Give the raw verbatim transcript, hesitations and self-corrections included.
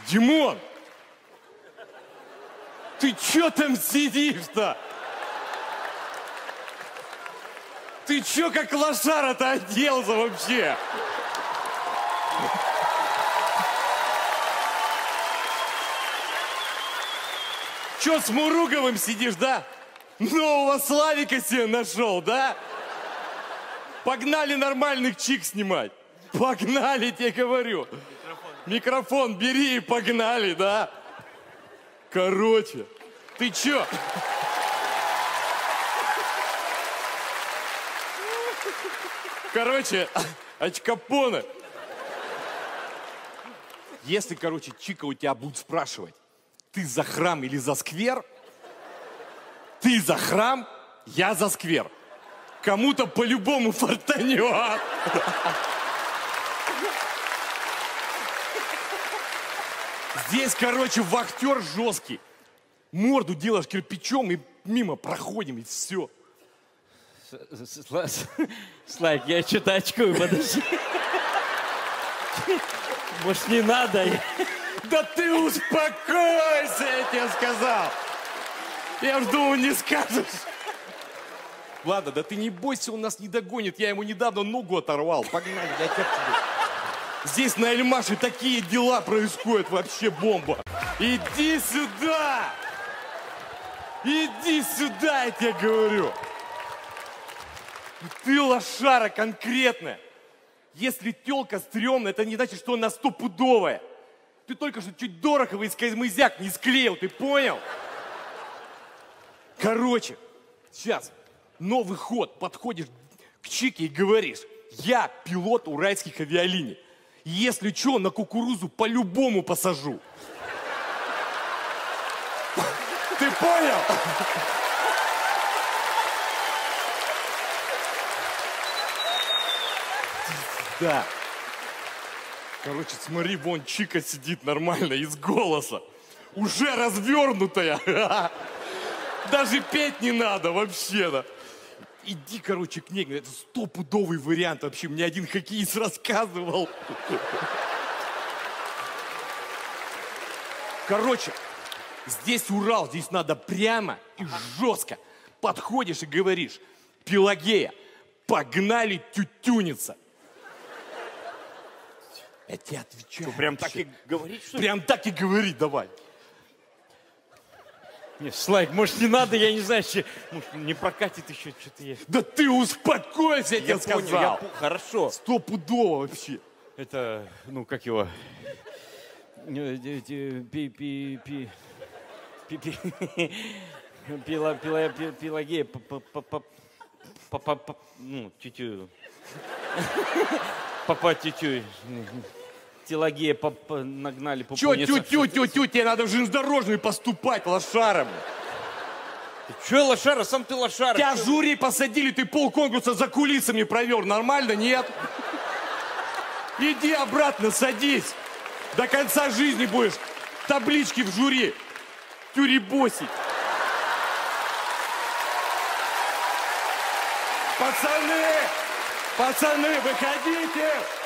Димон! Ты чё там сидишь-то? Ты чё как лошара-то оделся вообще? Чё с Муруговым сидишь, да? Нового Славика себе нашел, да? Погнали нормальных чик снимать. Погнали, тебе говорю. Микрофон. Микрофон бери и погнали, да? Короче, ты чё? Короче, очкапоны. Если, короче, чика у тебя будет спрашивать, ты за храм или за сквер? Ты за храм, я за сквер. Кому-то по-любому фартанет. Здесь, короче, вахтер жесткий. Морду делаешь кирпичом и мимо проходим, и все. Слайк, я что-то очкую, подожди. Может, не надо? Да ты успокойся, я тебе сказал. Я ж думал, не скажешь. Ладно, да ты не бойся, он нас не догонит. Я ему недавно ногу оторвал. Погнали, я тебя тебе. Здесь на Эльмаше такие дела происходят, вообще бомба. Иди сюда! Иди сюда, я тебе говорю. Ты лошара конкретная. Если тёлка стрёмная, это не значит, что она стопудовая. Ты только что чуть Дорохова из Козьмызяк не склеил, ты понял? Короче, сейчас новый ход. Подходишь к чике и говоришь: я пилот уральских авиалиний. Если что, на кукурузу по-любому посажу. Ты понял? Да. Короче, смотри, вон чика сидит нормально, из голоса. Уже развернутая. Даже петь не надо вообще-то. Иди, короче, к ней. Это стопудовый вариант вообще. Мне один хоккеист рассказывал. Короче, здесь Урал, здесь надо прямо и жестко. Подходишь и говоришь: Пелагея, погнали тютюниться. Я тебе отвечаю. Что, прям так и говорить, что ли? Прям так и говори, давай. Не, Слайк, может, не надо, я не знаю, что, может, не прокатит еще что-то есть. Да ты успокойся, я, я тебе понял, сказал. Я понял, хорошо. Стопудово вообще. Это, ну, как его? Пи-пи-пи... Пила, пила, Пелагея, папа, ну, тютю. Папа тютю. Телагея папа нагнали по Чё, тю-тю-тю-тю, тебе надо в железнодорожный поступать, лошаром. Чё лошара, сам ты лошара. Тебя в жюри посадили, ты полконкурса за кулисами провел, нормально, нет? Иди обратно, садись. До конца жизни будешь таблички в жюри тюребосить. Пацаны, пацаны, выходите.